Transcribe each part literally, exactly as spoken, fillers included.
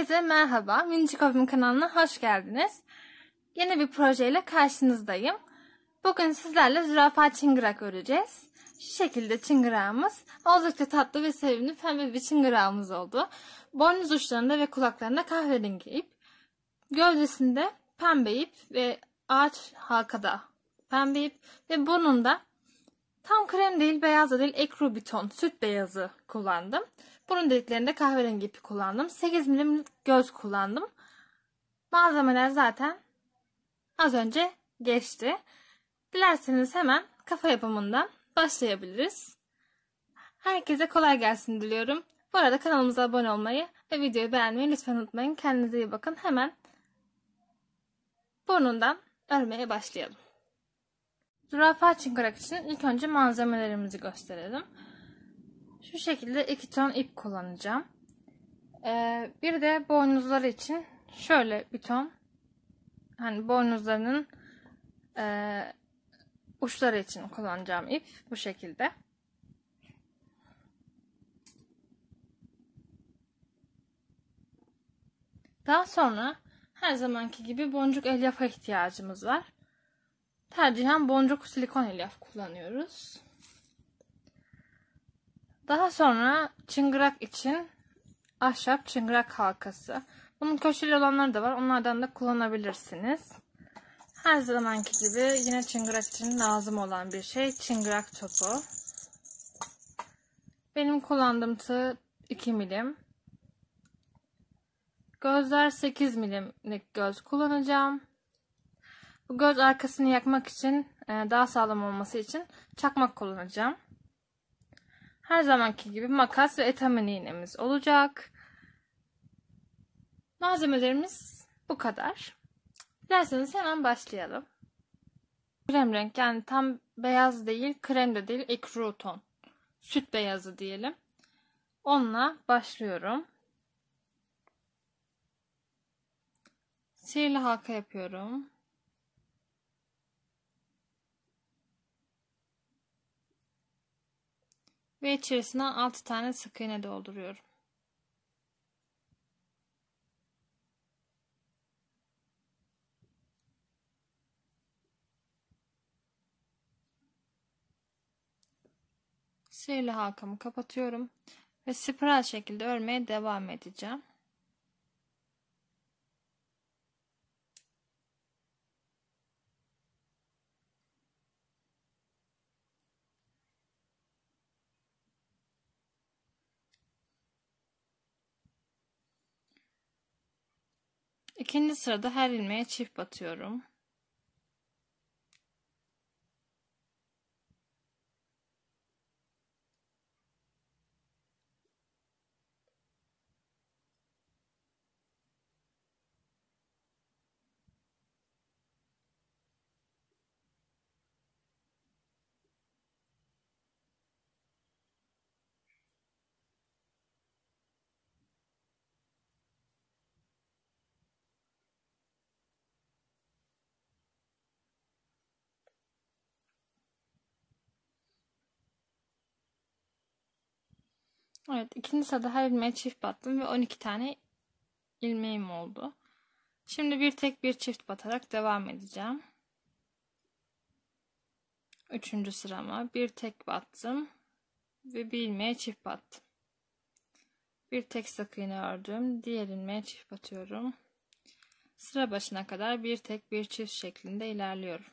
Herkese merhaba, Minicik Hobim kanalına hoş geldiniz. Yeni bir projeyle karşınızdayım. Bugün sizlerle zürafa çıngırak öreceğiz. Şu şekilde çıngırağımız oldukça tatlı ve sevimli pembe bir çıngırağımız oldu. Boynuz uçlarında ve kulaklarında kahverengi ip, gövdesinde pembe ip ve ağaç halkada pembe ip ve burnunda tam krem değil, beyaz da değil, ekru bir ton süt beyazı kullandım. Burun deliklerinde kahverengi ipi kullandım. sekiz milim göz kullandım. Malzemeler zaten az önce geçti. Dilerseniz hemen kafa yapımından başlayabiliriz. Herkese kolay gelsin diliyorum. Bu arada kanalımıza abone olmayı ve videoyu beğenmeyi lütfen unutmayın. Kendinize iyi bakın. Hemen burnundan örmeye başlayalım. Zürafa çıngırak için ilk önce malzemelerimizi gösterelim. Şu şekilde iki ton ip kullanacağım. Ee, bir de boynuzları için şöyle bir ton, hani boynuzlarının e, uçları için kullanacağım ip bu şekilde. Daha sonra her zamanki gibi boncuk elyafa ihtiyacımız var. Tercihen boncuk silikon elyaf kullanıyoruz. Daha sonra çıngırak için ahşap çıngırak halkası. Bunun köşeli olanları da var. Onlardan da kullanabilirsiniz. Her zamanki gibi yine çıngırak için lazım olan bir şey çıngırak topu. Benim kullandığım tığ iki milim. Gözler sekiz milimlik göz kullanacağım. Bu göz arkasını yakmak için, daha sağlam olması için çakmak kullanacağım. Her zamanki gibi makas ve etamin iğnemiz olacak. Malzemelerimiz bu kadar. Dilerseniz hemen başlayalım. Krem renk, yani tam beyaz değil, krem de değil, ekru ton. Süt beyazı diyelim. Onunla başlıyorum. Sihirli halka yapıyorum. Ve içerisine altı tane sık iğne dolduruyorum. Sihirli halkamı kapatıyorum ve spiral şekilde örmeye devam edeceğim. İkinci sırada her ilmeğe çift batıyorum. Evet, ikinci sırada her ilmeğe çift battım ve on iki tane ilmeğim oldu. Şimdi bir tek bir çift batarak devam edeceğim. Üçüncü sırama bir tek battım ve bir ilmeğe çift battım. Bir tek sık iğne ördüm, diğer ilmeğe çift batıyorum. Sıra başına kadar bir tek bir çift şeklinde ilerliyorum.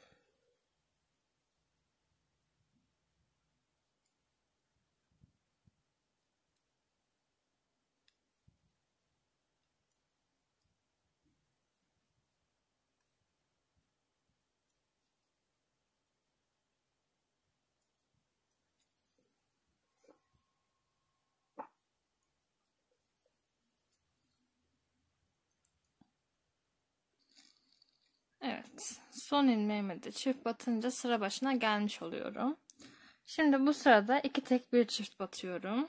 Evet, son ilmeğime de çift batınca sıra başına gelmiş oluyorum. Şimdi bu sırada iki tek bir çift batıyorum.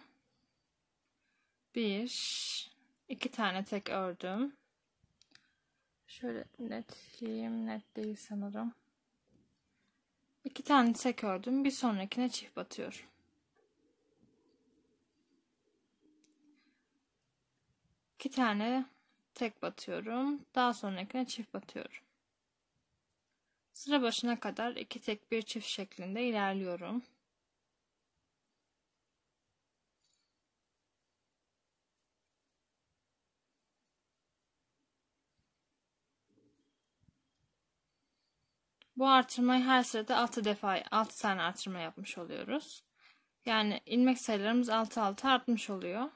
Bir, iki tane tek ördüm. Şöyle netleyeyim, net değil sanırım. İki tane tek ördüm, bir sonrakine çift batıyorum. İki tane tek batıyorum. Daha sonrakine çift batıyorum. Sıra başına kadar iki tek bir çift şeklinde ilerliyorum. Bu artırmayı her sırada altı defa, altı tane artırma yapmış oluyoruz. Yani ilmek sayılarımız altı altı artmış oluyor.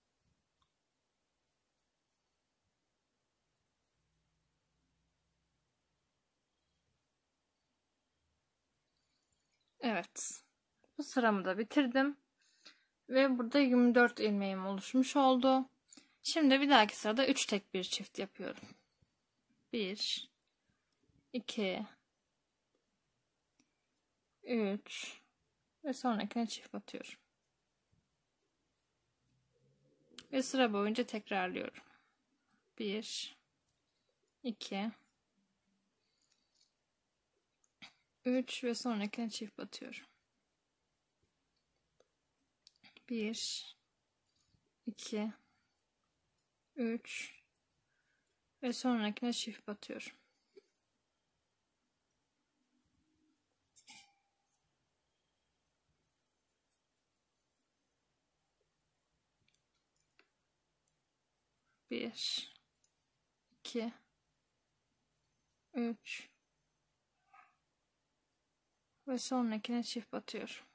Evet. Bu sıramı da bitirdim. Ve burada yirmi dört ilmeğim oluşmuş oldu. Şimdi bir dahaki sırada üç tek bir çift yapıyorum. bir iki üç ve sonrakine çift batıyorum. Ve sıra boyunca tekrarlıyorum. bir iki üç ve sonrakine çift batıyorum. bir iki üç ve sonrakine çift batıyorum. bir iki üç ve sonrakine çift batıyorum.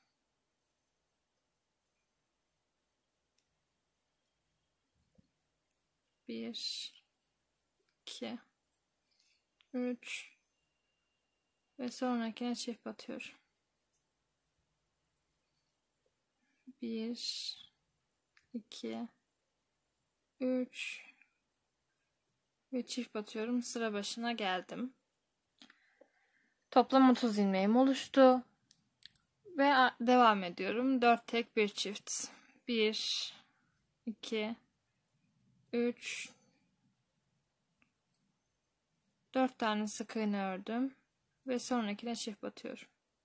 bir iki üç ve sonrakine çift batıyorum. bir iki üç ve çift batıyorum. Sıra başına geldim. Toplam otuz ilmeğim oluştu. Ve devam ediyorum. dört tek bir çift. bir iki üç dört tane sık iğne ördüm ve sonrakine çift batıyorum.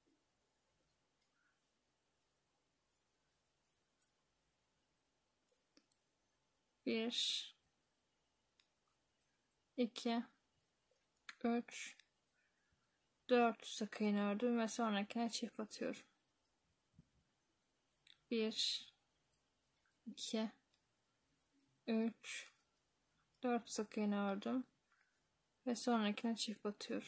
bir iki üç dört sık iğne ördüm ve sonrakine çift batıyorum. bir iki üç dört sık iğne ördüm ve sonrakine çift batıyorum.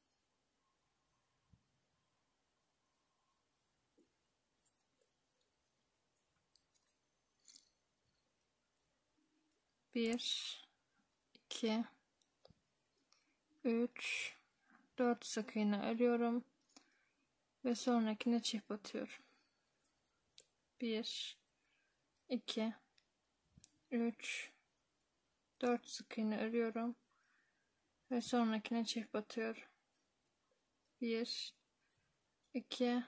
bir iki üç dört sık iğne örüyorum ve sonrakine çift batıyorum. bir iki üç dört sık iğne örüyorum ve sonrakine çift batıyorum. bir iki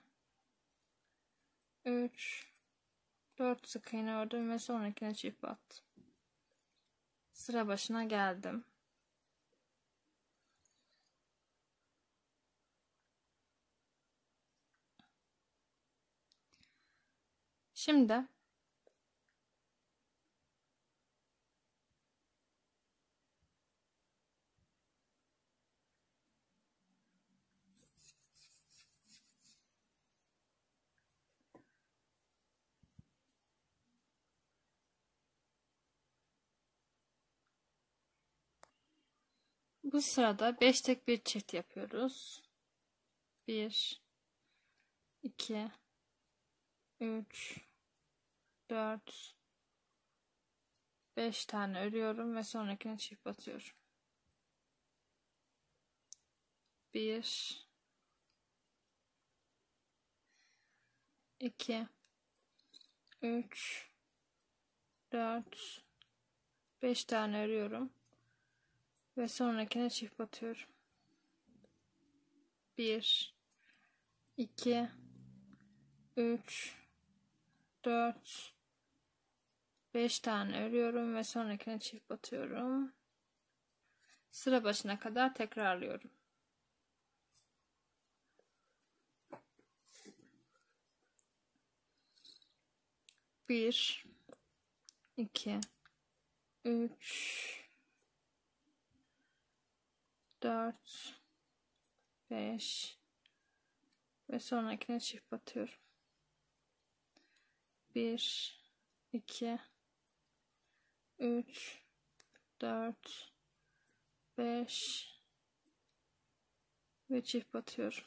üç dört sık iğne ördüm ve sonrakine çift battım. Sıra başına geldim. Şimdi bu sırada beş tek bir çift yapıyoruz. bir iki üç dört beş tane örüyorum ve sonrakine çift batıyorum. bir iki üç dört beş tane örüyorum ve sonrakine çift batıyorum. bir iki üç dört beş tane örüyorum ve sonrakine çift batıyorum. Sıra başına kadar tekrarlıyorum. bir iki üç dört, beş ve sonrakine çift batıyorum. bir, iki, üç, dört, beş ve çift batıyorum.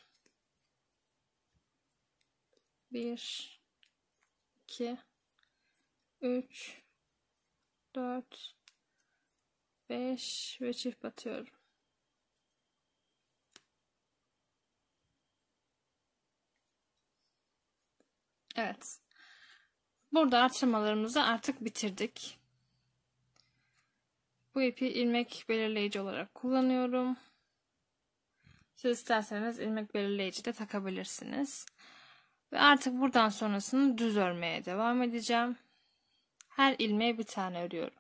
bir, iki, üç, dört, beş ve çift batıyorum. Evet. Burada artırmalarımızı artık bitirdik. Bu ipi ilmek belirleyici olarak kullanıyorum. Siz isterseniz ilmek belirleyici de takabilirsiniz. Ve artık buradan sonrasını düz örmeye devam edeceğim. Her ilmeğe bir tane örüyorum.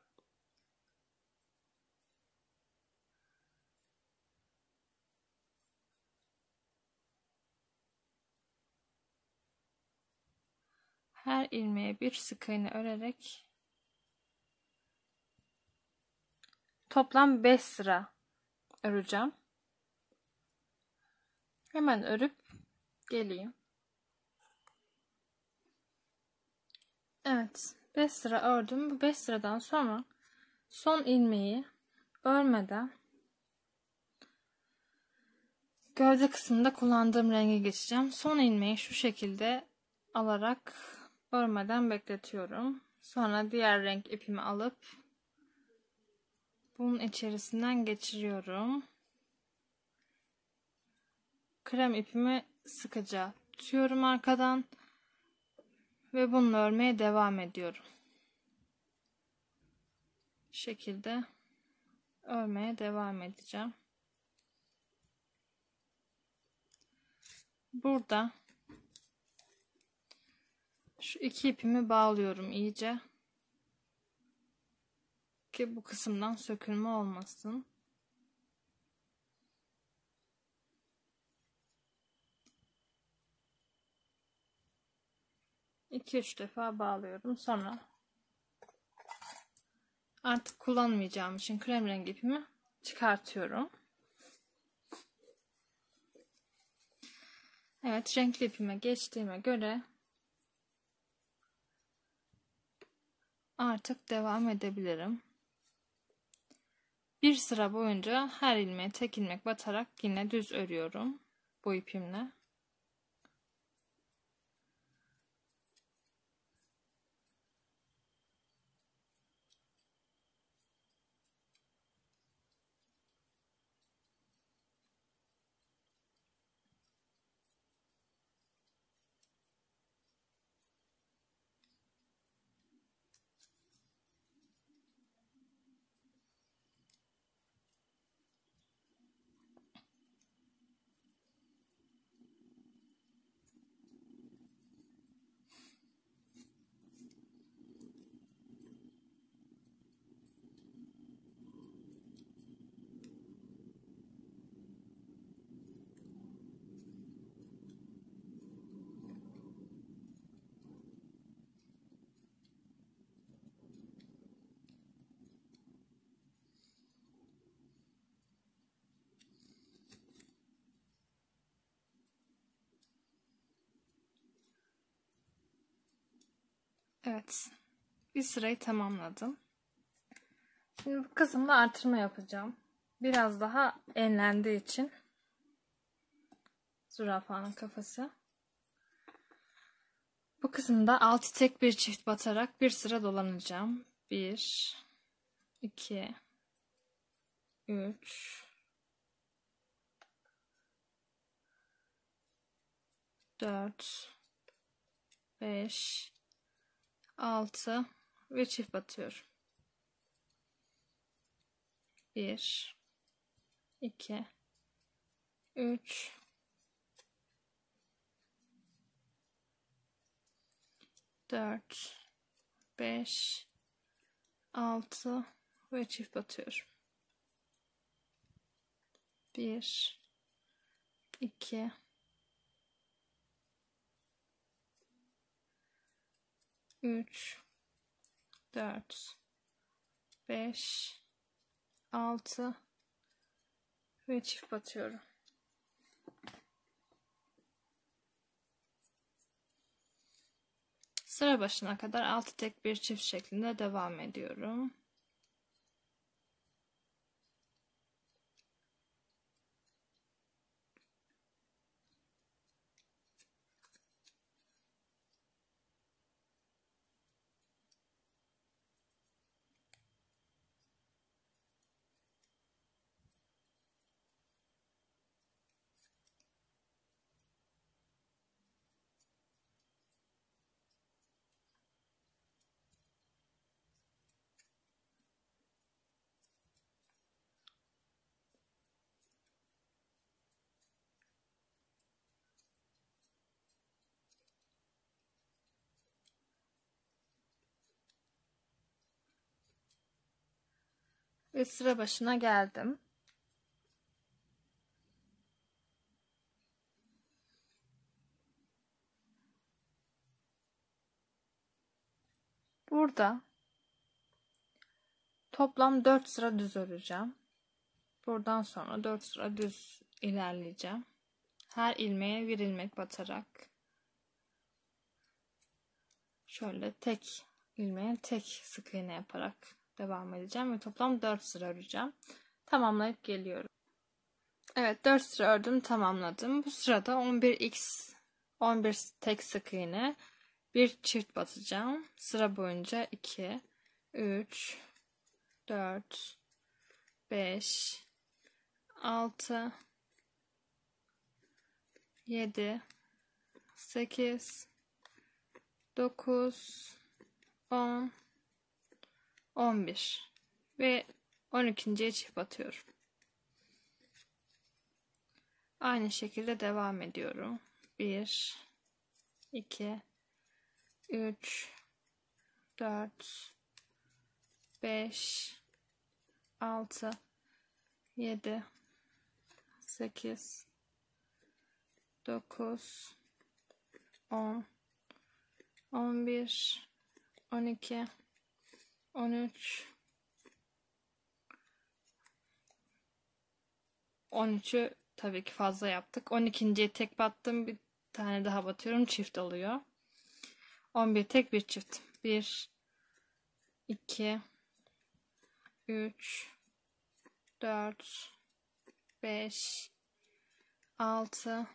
Her ilmeğe bir sık iğne örerek toplam beş sıra öreceğim. Hemen örüp geleyim. Evet, beş sıra ördüm. Bu beş sıradan sonra son ilmeği örmeden gövde kısmında kullandığım renge geçeceğim. Son ilmeği şu şekilde alarak örmeden bekletiyorum. Sonra diğer renk ipimi alıp bunun içerisinden geçiriyorum. Krem ipimi sıkıca tutuyorum arkadan ve bununla örmeye devam ediyorum. Bu şekilde örmeye devam edeceğim. Burada şu iki ipimi bağlıyorum iyice ki bu kısımdan sökülme olmasın. iki üç defa bağlıyorum. Sonra artık kullanmayacağım için krem rengi ipimi çıkartıyorum. Evet, renkli ipime geçtiğime göre artık devam edebilirim. Bir sıra boyunca her ilmeğe tek ilmek batarak yine düz örüyorum bu ipimle. Evet, bir sırayı tamamladım. Şimdi bu kısımda artırma yapacağım. Biraz daha enlendiği için zürafanın kafası. Bu kısımda altı tek bir çift batarak bir sıra dolanacağım. bir, iki, üç, dört, beş, altı ve çift batıyorum. bir, iki, üç, dört, beş, altı ve çift batıyorum. bir, iki, üç, dört, beş, altı ve çift batıyorum. Sıra başına kadar altı tek bir çift şeklinde devam ediyorum. Ve sıra başına geldim. Burada toplam dört sıra düz öreceğim. Buradan sonra dört sıra düz ilerleyeceğim. Her ilmeğe bir ilmek batarak şöyle tek ilmeğe tek sık iğne yaparak devam edeceğim ve toplam dört sıra öreceğim. Tamamlayıp geliyorum. Evet, dört sıra ördüm, tamamladım. Bu sırada on bir x on bir tek sık iğne, bir çift batacağım. Sıra boyunca iki, üç, dört, beş, altı, yedi, sekiz, dokuz, on, on bir ve on ikinciye çift batıyorum. Aynı şekilde devam ediyorum. bir, iki, üç, dört, beş, altı, yedi, sekiz, dokuz, on, on bir, on iki, on üç, on üçü tabii ki fazla yaptık. on ikinciye tek battım. Bir tane daha batıyorum. Çift oluyor. on bir tek bir çift. bir, iki, üç, dört, beş, altı,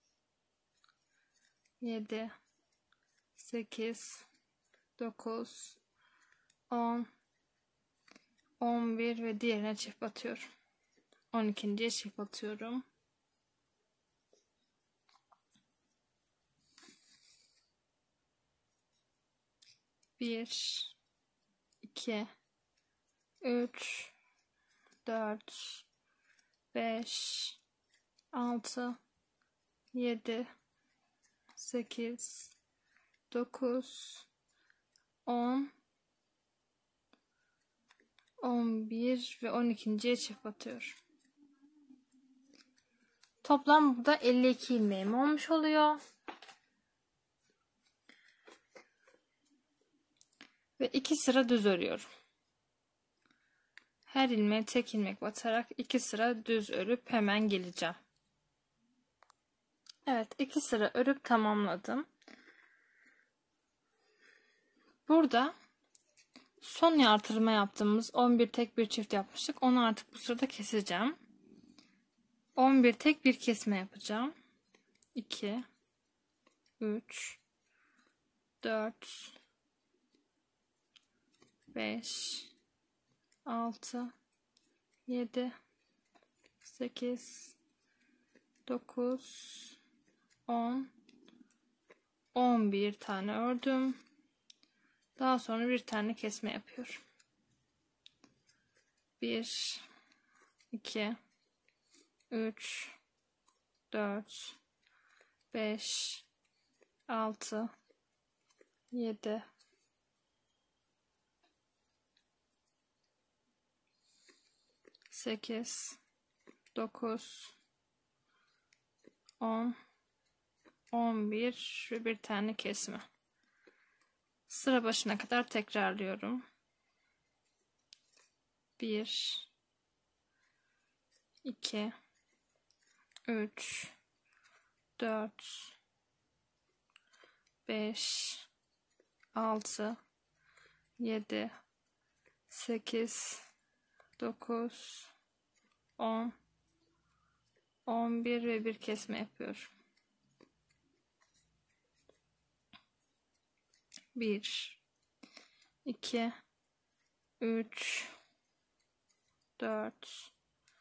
yedi, sekiz, dokuz, on, on bir ve diğerine çift batıyorum. on ikinciye çift batıyorum. bir, iki, üç, dört, beş, altı, yedi, sekiz, dokuz, on, on bir ve on ikinciye çift batıyorum. Toplam burada elli iki ilmeğim olmuş oluyor. Ve iki sıra düz örüyorum. Her ilmeğe tek ilmek batarak iki sıra düz örüp hemen geleceğim. Evet, iki sıra örüp tamamladım. Burada son artırma yaptığımız on bir tek bir çift yapmıştık. Onu artık bu sırada keseceğim. on bir tek bir kesme yapacağım. iki, üç, dört, beş, altı, yedi, sekiz, dokuz, on, on bir tane ördüm. Daha sonra bir tane kesme yapıyorum. bir, iki, üç, dört, beş, altı, yedi, sekiz, dokuz, on, on bir ve bir tane kesme. Sıra başına kadar tekrarlıyorum. bir, iki, üç, dört, beş, altı, yedi, sekiz, dokuz, on, on bir ve bir kesme yapıyorum. bir, iki, üç, dört,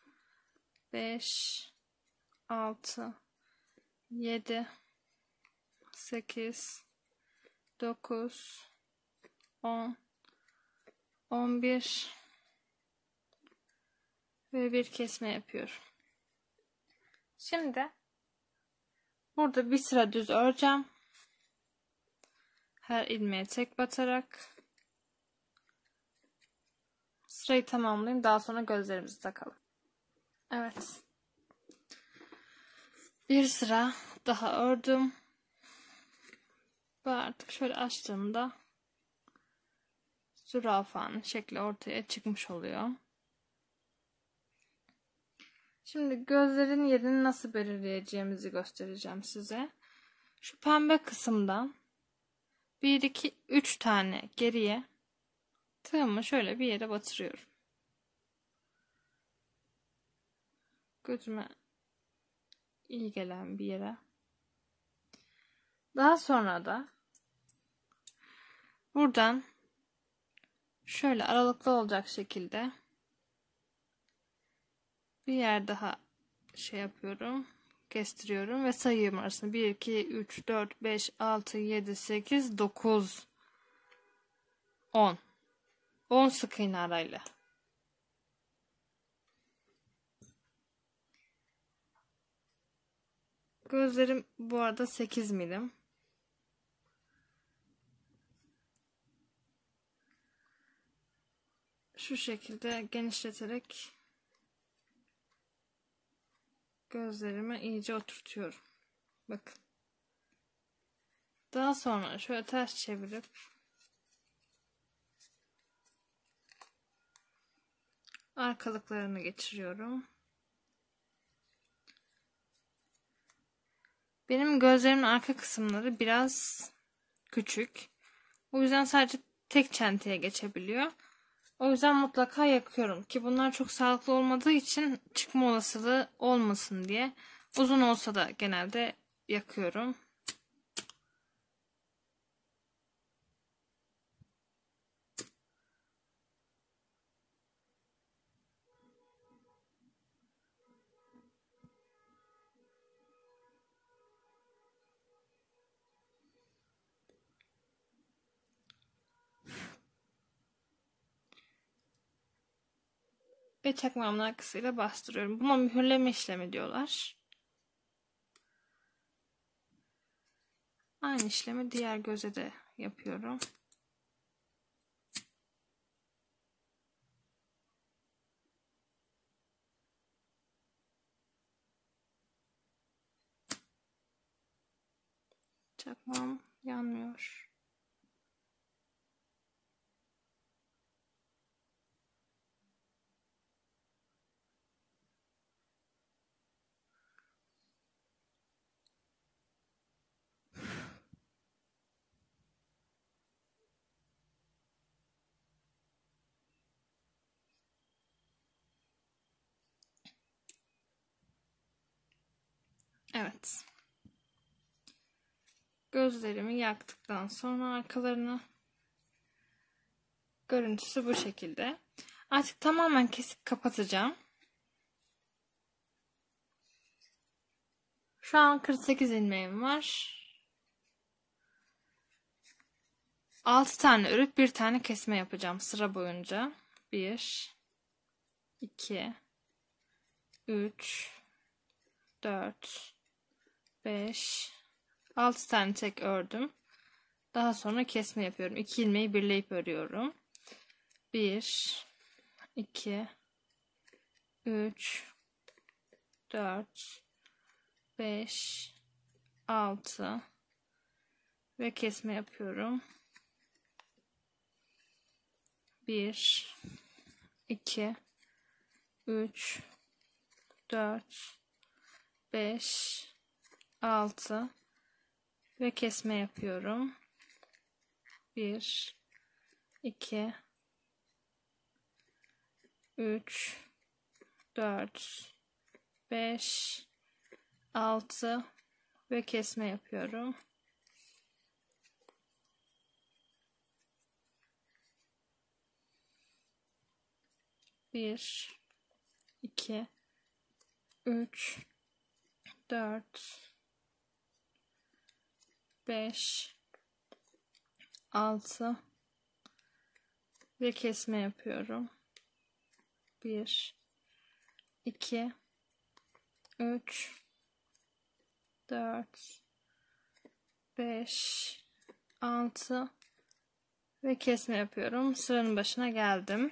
beş, altı, yedi, sekiz, dokuz, on, on bir ve bir kesme yapıyorum. Şimdi burada bir sıra düz öreceğim. Her ilmeğe tek batarak sırayı tamamlayayım. Daha sonra gözlerimizi takalım. Evet. Bir sıra daha ördüm. Ve artık şöyle açtığımda zürafanın şekli ortaya çıkmış oluyor. Şimdi gözlerin yerini nasıl belirleyeceğimizi göstereceğim size. Şu pembe kısımdan bir, iki, üç tane geriye tığımı şöyle bir yere batırıyorum. Gözüme iyi gelen bir yere. Daha sonra da buradan şöyle aralıklı olacak şekilde bir yer daha şey yapıyorum, kestiriyorum ve sayıyorum arasında bir, iki, üç, dört, beş, altı, yedi, sekiz, dokuz, on. on sık iğne arayla. Gözlerim bu arada sekiz milim. Şu şekilde genişleterek gözlerimi iyice oturtuyorum. Bakın. Daha sonra şöyle ters çevirip arkalıklarını geçiriyorum. Benim gözlerimin arka kısımları biraz küçük. O yüzden sadece tek çenteye geçebiliyor. O yüzden mutlaka yakıyorum ki bunlar çok sağlıklı olmadığı için çıkma olasılığı olmasın diye. Uzun olsa da genelde yakıyorum. Ve çakmağımın arkasıyla bastırıyorum. Buna mühürleme işlemi diyorlar. Aynı işlemi diğer göze de yapıyorum. Çakmağım yanmıyor. Evet. Gözlerimi yaktıktan sonra arkalarını görüntüsü bu şekilde. Artık tamamen kesip kapatacağım. Şu an kırk sekiz ilmeğim var. altı tane örüp bir tane kesme yapacağım sıra boyunca. bir iki üç dört beş altı tane tek ördüm. Daha sonra kesme yapıyorum. iki ilmeği birleyip örüyorum. bir iki üç dört beş altı ve kesme yapıyorum. bir iki üç dört, beş, altı ve kesme yapıyorum. bir, iki, üç, dört, beş, altı ve kesme yapıyorum. bir, iki, üç, dört, beş, altı ve kesme yapıyorum. bir, iki, üç, dört, beş, altı ve kesme yapıyorum. Sıranın başına geldim.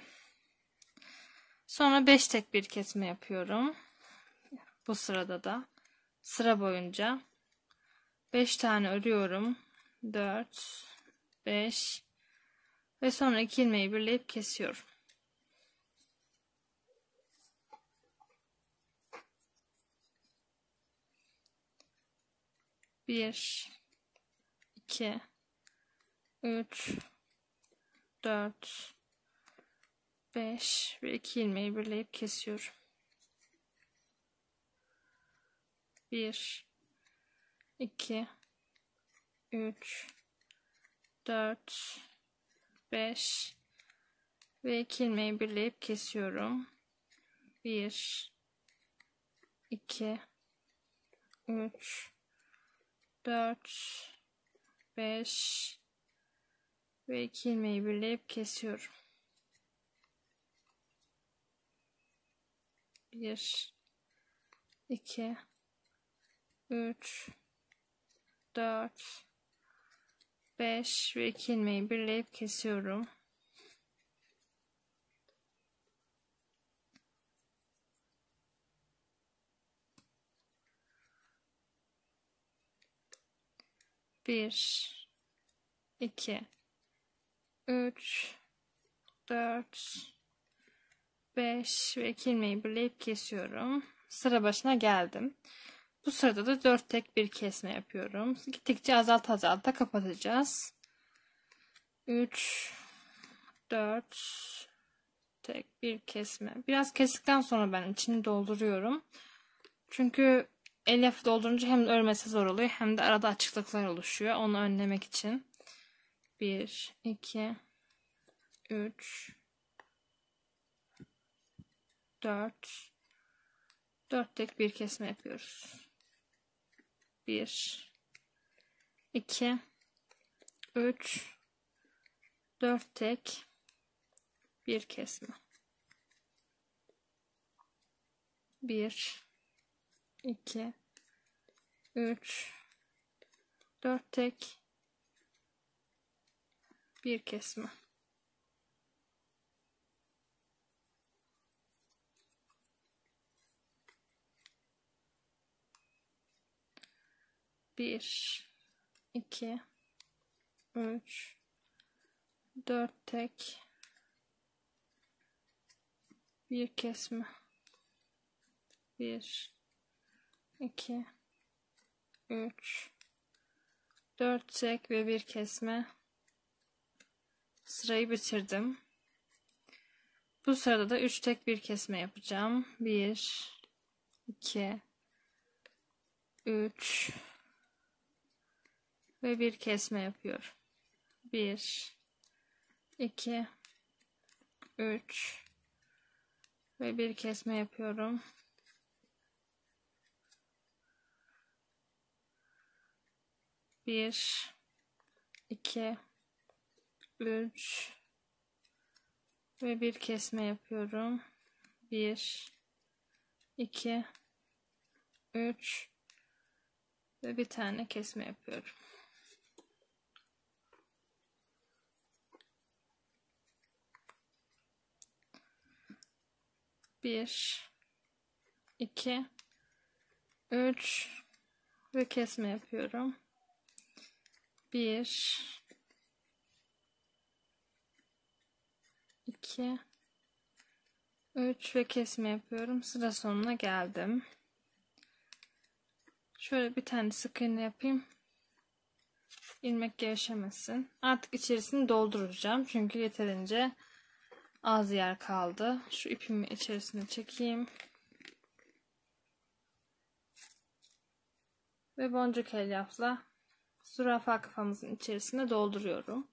Sonra beş tek bir kesme yapıyorum. Bu sırada da sıra boyunca beş tane örüyorum. dört, beş ve sonra iki ilmeği birleyip kesiyorum. bir, iki, üç, dört, beş ve iki ilmeği birleyip kesiyorum. bir, iki, üç, dört, beş ve iki ilmeği birleyip kesiyorum. bir, iki, üç, dört, beş ve iki ilmeği birleyip kesiyorum. bir, iki, üç, dört, beş ve iki ilmeği birleyip kesiyorum. bir, iki, üç, dört, beş ve iki ilmeği birleyip kesiyorum. Sıra başına geldim. Bu sırada da dört tek bir kesme yapıyorum. Gittikçe azalt azalta kapatacağız. üç, dört tek bir kesme. Biraz kestikten sonra ben içini dolduruyorum. Çünkü elyaf doldurunca hem örmesi zor oluyor hem de arada açıklıklar oluşuyor. Onu önlemek için. bir, iki, üç, dört, dört tek bir kesme yapıyoruz. bir, iki, üç, dört tek bir kesme. bir, iki, üç, dört tek bir kesme. bir, iki, üç, dört tek bir kesme. bir, iki, üç, dört tek ve bir kesme. Sırayı bitirdim. Bu sırada da üç tek bir kesme yapacağım. bir, iki, üç ve bir kesme yapıyorum. bir, iki, üç ve bir kesme yapıyorum. bir, iki, üç ve bir kesme yapıyorum. bir, iki, üç ve bir tane kesme yapıyorum. bir, iki, üç ve kesme yapıyorum. bir, iki, üç ve kesme yapıyorum. Sıra sonuna geldim. Şöyle bir tane sık iğne yapayım. İlmek gevşemesin. Artık içerisini dolduracağım. Çünkü yeterince az yer kaldı. Şu ipimi içerisine çekeyim. Ve boncuk elyafla zürafa kafamızın içerisine dolduruyorum.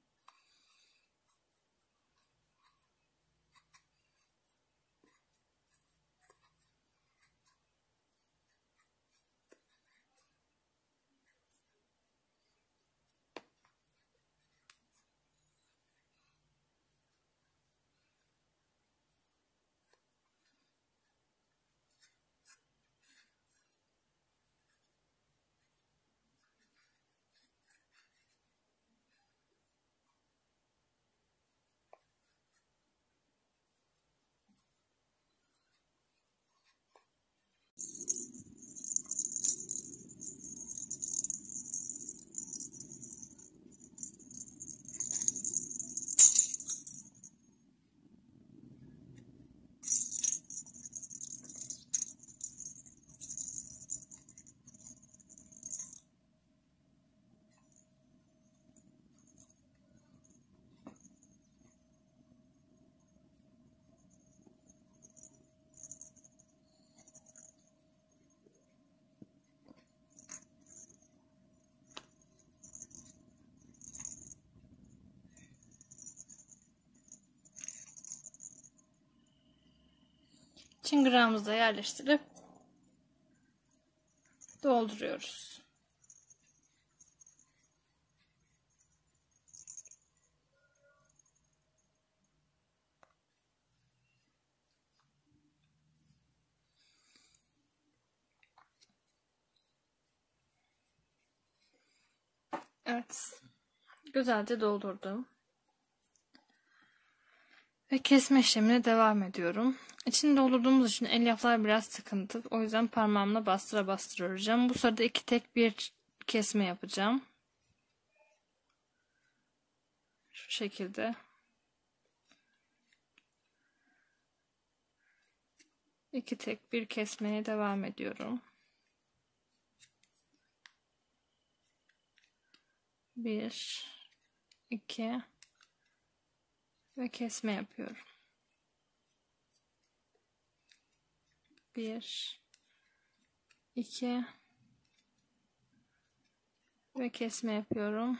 Çıngırağımızı da yerleştirip dolduruyoruz. Evet. Güzelce doldurdum. Ve kesme işlemine devam ediyorum. İçini doldurduğumuz için elyaflar biraz sıkıntı. O yüzden parmağımla bastıra bastıra öreceğim. Bu sırada iki tek bir kesme yapacağım. Şu şekilde. İki tek bir kesmeye devam ediyorum. Bir, iki ve kesme yapıyorum. Bir, iki ve kesme yapıyorum.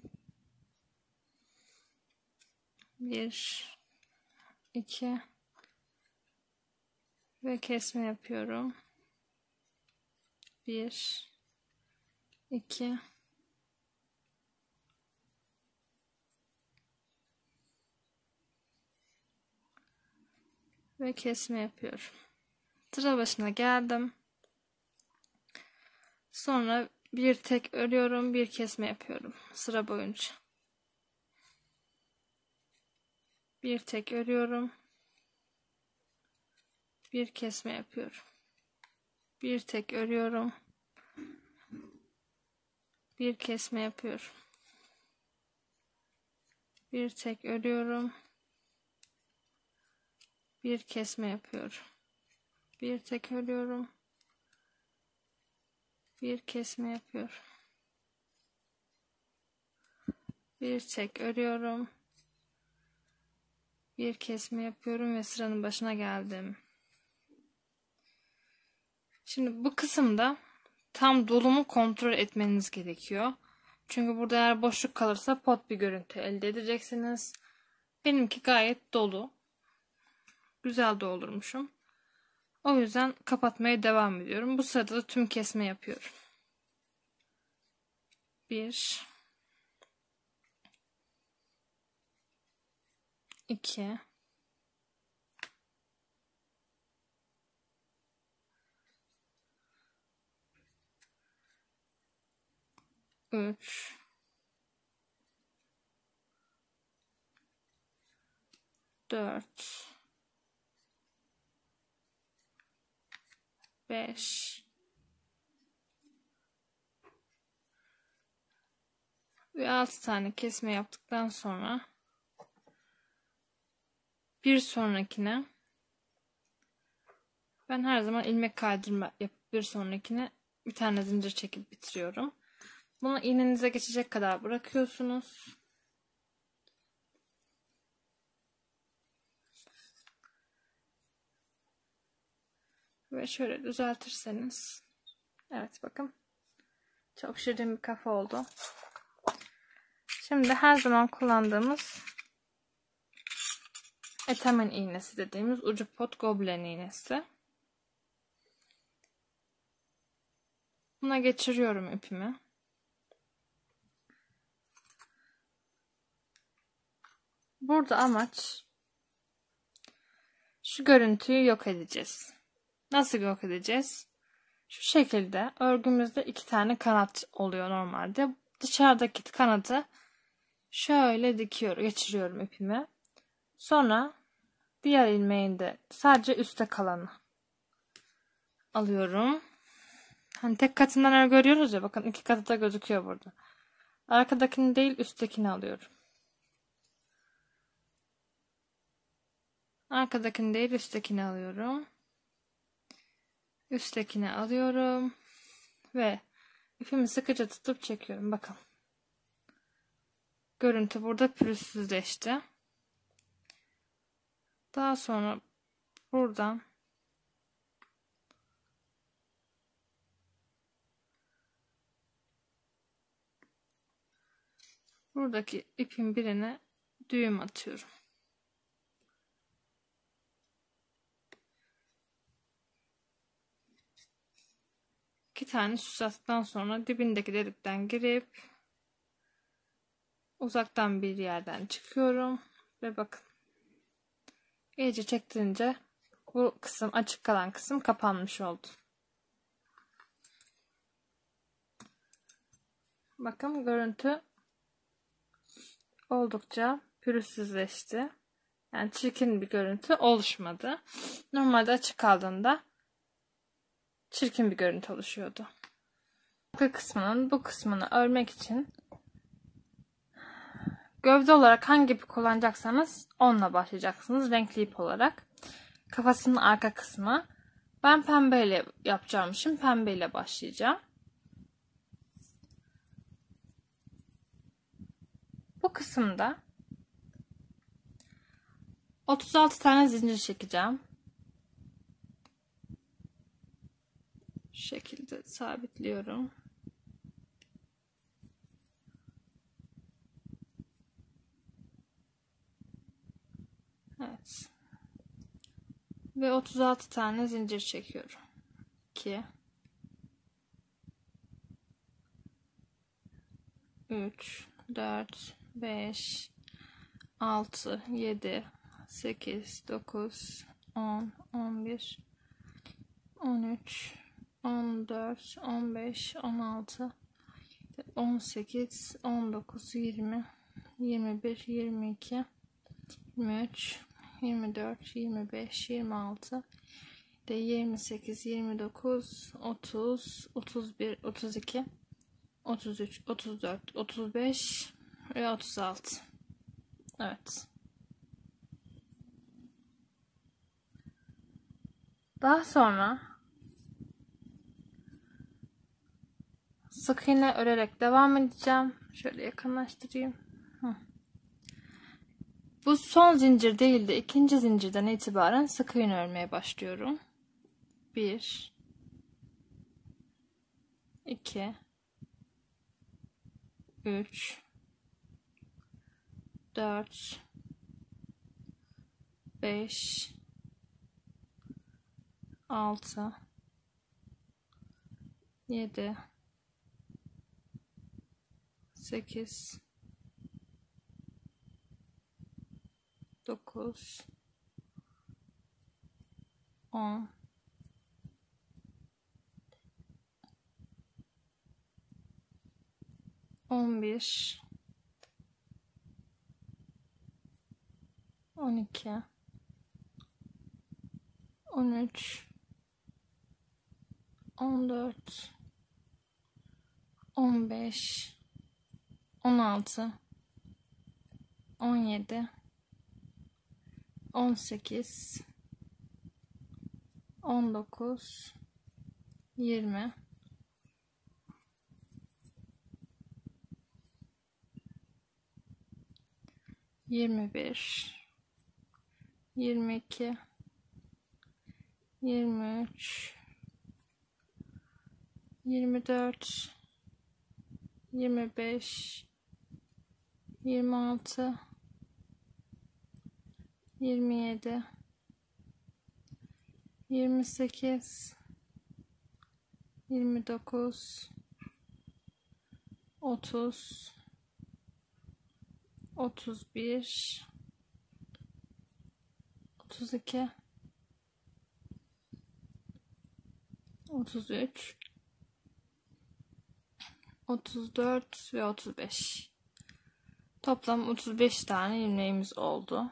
Bir, iki ve kesme yapıyorum. Bir, iki ve kesme yapıyorum. Sıra başına geldim. Sonra bir tek örüyorum, bir kesme yapıyorum sıra boyunca. Bir tek örüyorum. Bir kesme yapıyorum. Bir tek örüyorum. Bir kesme yapıyorum. Bir tek örüyorum. Bir kesme yapıyorum. Bir tek örüyorum. Bir kesme yapıyorum. Bir tek örüyorum. Bir kesme yapıyorum ve sıranın başına geldim. Şimdi bu kısımda tam dolumu kontrol etmeniz gerekiyor. Çünkü burada eğer boşluk kalırsa pot bir görüntü elde edeceksiniz. Benimki gayet dolu. Güzel doldurmuşum. O yüzden kapatmaya devam ediyorum. Bu sırada da tüm kesme yapıyorum. Bir, iki, üç, dört, beş ve altı tane kesme yaptıktan sonra bir sonrakine Ben her zaman ilmek kaydırma yapıp bir sonrakine bir tane zincir çekip bitiriyorum. Bunu iğnenize geçecek kadar bırakıyorsunuz. Ve şöyle düzeltirseniz. Evet bakın. Çok şirin bir kafa oldu. Şimdi her zaman kullandığımız etamin iğnesi dediğimiz ucu pot goblen iğnesi. Buna geçiriyorum ipimi. Burada amaç şu görüntüyü yok edeceğiz. Nasıl yok edeceğiz? Şu şekilde örgümüzde iki tane kanat oluyor normalde. Dışarıdaki kanadı şöyle dikiyorum, geçiriyorum ipimi. Sonra diğer ilmeğin de sadece üstte kalanı alıyorum. Hani tek katından örgü görüyoruz ya, bakın iki katı da gözüküyor burada. Arkadakini değil üsttekini alıyorum. Arkadakini değil üsttekini alıyorum. Üsttekini alıyorum. Ve ipimi sıkıca tutup çekiyorum. Bakın. Görüntü burada pürüzsüzleşti. Daha sonra buradan buradaki ipin birine düğüm atıyorum. İki tane süs attıktan sonra dibindeki delikten girip uzaktan bir yerden çıkıyorum ve bakın iyice çektirince bu kısım, açık kalan kısım kapanmış oldu. Bakın görüntü oldukça pürüzsüzleşti. Yani çirkin bir görüntü oluşmadı. Normalde açık kaldığında çirkin bir görüntü oluşuyordu. Arka kısmının bu kısmını örmek için gövde olarak hangi ipi kullanacaksanız onunla başlayacaksınız. Renkli ip olarak. Kafasının arka kısmı. Ben pembeyle yapacağım için pembeyle başlayacağım. Bu kısımda otuz altı tane zincir çekeceğim. Şu şekilde sabitliyorum. Evet. Ve otuz altı tane zincir çekiyorum. iki üç dört beş altı yedi sekiz dokuz on on bir on üç on dört on beş on altı on sekiz on dokuz yirmi yirmi bir yirmi iki yirmi üç yirmi dört yirmi beş yirmi altı yirmi sekiz yirmi dokuz otuz otuz bir otuz iki otuz üç otuz dört otuz beş ve otuz altı. Evet. Daha sonra sık iğne örerek devam edeceğim. Şöyle yakınlaştırayım. Hı. Bu son zincir değil de ikinci zincirden itibaren sık iğne örmeye başlıyorum. bir iki üç dört beş altı yedi sekiz dokuz on on bir on iki on üç on dört on beş on altı on yedi on sekiz on dokuz, yirmi, yirmi bir, yirmi iki, yirmi üç, yirmi dört, yirmi beş, yirmi altı, yirmi yedi, yirmi sekiz, yirmi dokuz, otuz, otuz bir, otuz iki, otuz üç, otuz dört ve otuz beş. Toplam otuz beş tane ilmeğimiz oldu.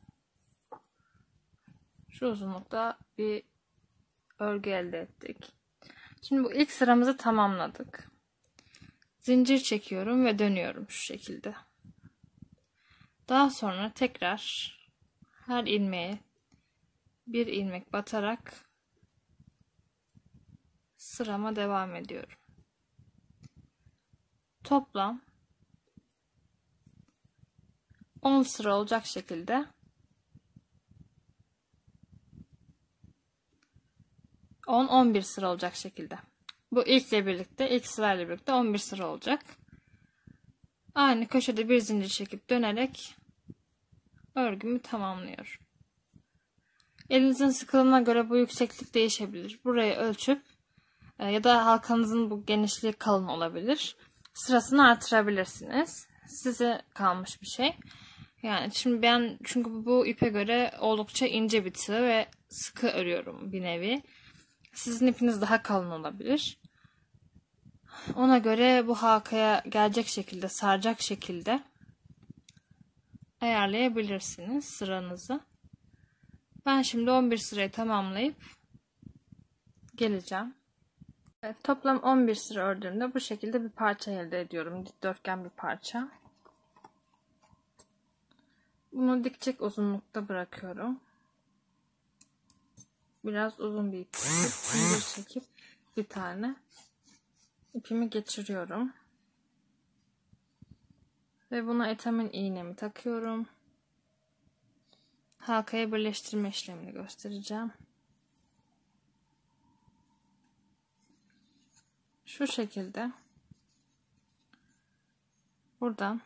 Şu uzunlukta bir örgü elde ettik. Şimdi bu ilk sıramızı tamamladık. Zincir çekiyorum ve dönüyorum şu şekilde. Daha sonra tekrar her ilmeğe bir ilmek batarak sırama devam ediyorum. Toplam on sıra olacak şekilde on on bir sıra olacak şekilde. Bu ilkle birlikte, ilk sırayla birlikte on bir sıra olacak. Aynı köşede bir zincir çekip dönerek örgümü tamamlıyorum. Elinizin sıkılığına göre bu yükseklik değişebilir. Burayı ölçüp ya da halkanızın bu genişliği kalın olabilir. Sırasını artırabilirsiniz. Size kalmış bir şey. Yani şimdi ben çünkü bu ipe göre oldukça ince bir tığ ve sıkı örüyorum bir nevi. Sizin ipiniz daha kalın olabilir. Ona göre bu halkaya gelecek şekilde, saracak şekilde ayarlayabilirsiniz sıranızı. Ben şimdi on bir sırayı tamamlayıp geleceğim. Evet, toplam on bir sıra ördüğümde bu şekilde bir parça elde ediyorum. Dikdörtgen bir parça. Bunu dikecek uzunlukta bırakıyorum. Biraz uzun bir ip çekip, çekip bir tane ipimi geçiriyorum. Ve buna etamin iğnemi takıyorum. Halkaya birleştirme işlemini göstereceğim. Şu şekilde buradan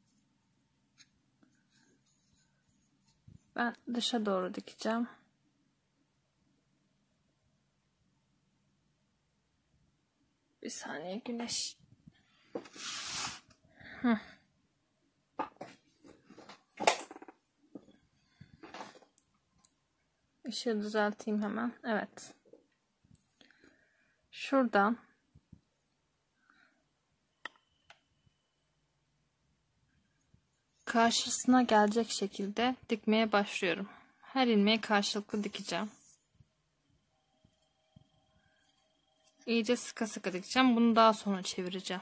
ben dışa doğru dikeceğim. Bir saniye güneş. Hı. Işığı düzelteyim hemen. Evet. Şuradan karşısına gelecek şekilde dikmeye başlıyorum. Her ilmeği karşılıklı dikeceğim. İyice sıkı sıkı dikeceğim. Bunu daha sonra çevireceğim.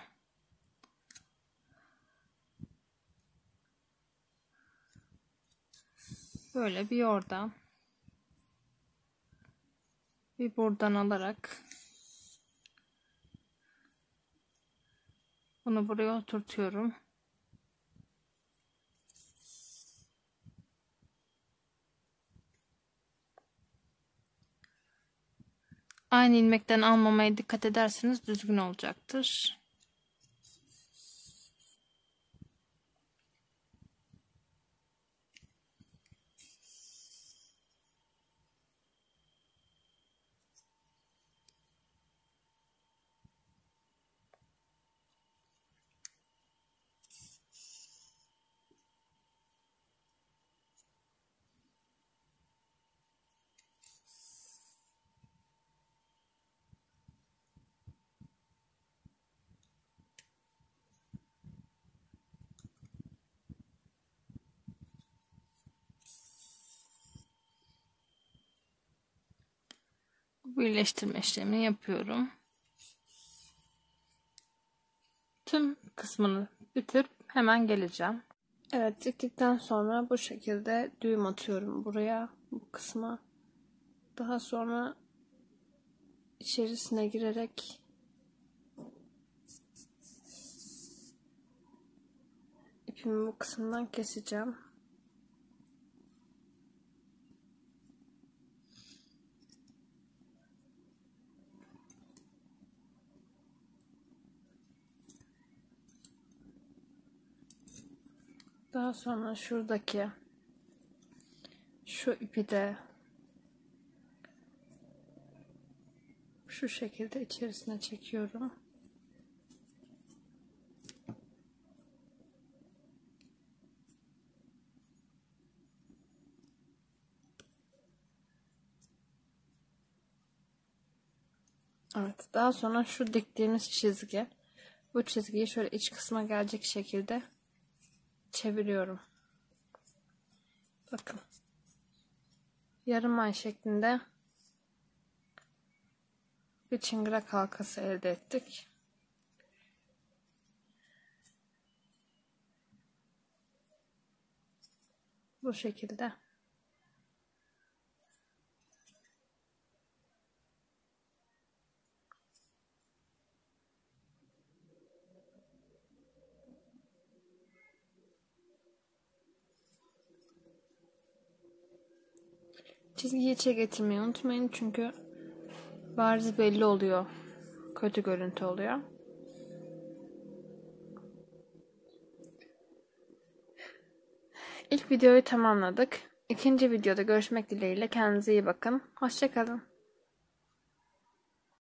Böyle bir oradan bir buradan alarak bunu buraya oturtuyorum. Aynı ilmekten almamaya dikkat ederseniz düzgün olacaktır. Birleştirme işlemini yapıyorum. Tüm kısmını bitirip hemen geleceğim. Evet, diktikten sonra bu şekilde düğüm atıyorum buraya, bu kısma. Daha sonra içerisine girerek ipimi bu kısımdan keseceğim. Daha sonra şuradaki şu ipi de şu şekilde içerisine çekiyorum. Evet, daha sonra şu diktiğimiz çizgi, bu çizgiyi şöyle iç kısma gelecek şekilde çeviriyorum. Bakın. Yarım ay şeklinde bir çıngırak halkası elde ettik. Bu şekilde. Çizgiyi içe getirmeyi unutmayın çünkü bariz belli oluyor. Kötü görüntü oluyor. İlk videoyu tamamladık. İkinci videoda görüşmek dileğiyle. Kendinize iyi bakın. Hoşça kalın.